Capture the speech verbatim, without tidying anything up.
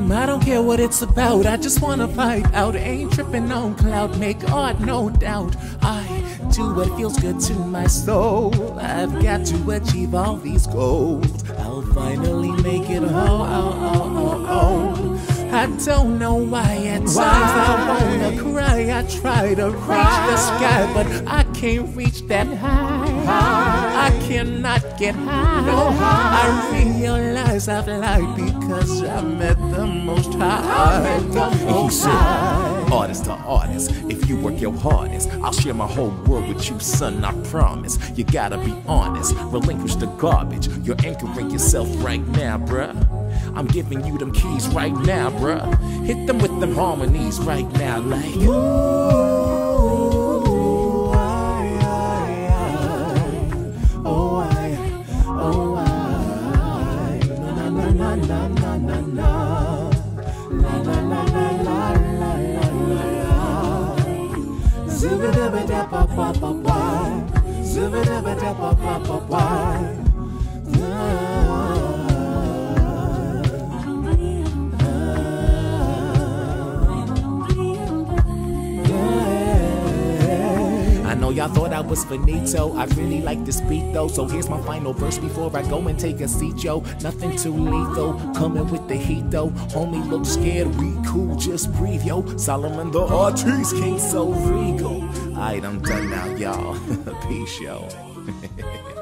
rhythm, I don't care what it's about. I just wanna fight out, ain't tripping on cloud. Make art, no doubt. I do what feels good to my soul. I've got to achieve all these goals. I'll finally make it home. Oh, oh, oh, oh. I don't know why at times I wanna cry. I try to reach the sky, but I can't reach that high. I cannot get high. I realize I've lied because I met the Most High. He said, artist to artist, if you work your hardest, I'll share my whole world with you, son, I promise. You gotta be honest, relinquish the garbage. You're anchoring yourself right now, bruh. I'm giving you them keys right now, bruh. Hit them with them harmonies right now, like ooh, I, I, I, oh I, oh I, na na na na na na na, la la la la la la la la, zibba da pa pa pa pa, zibba da pa pa pa pa. I know y'all thought I was finito. I really like this beat though, so here's my final verse before I go and take a seat, yo. Nothing too lethal, coming with the heat though. Homie look scared, we cool, just breathe, yo. Solomon the artist, king so regal. Alright, I'm done now, y'all. Peace, yo.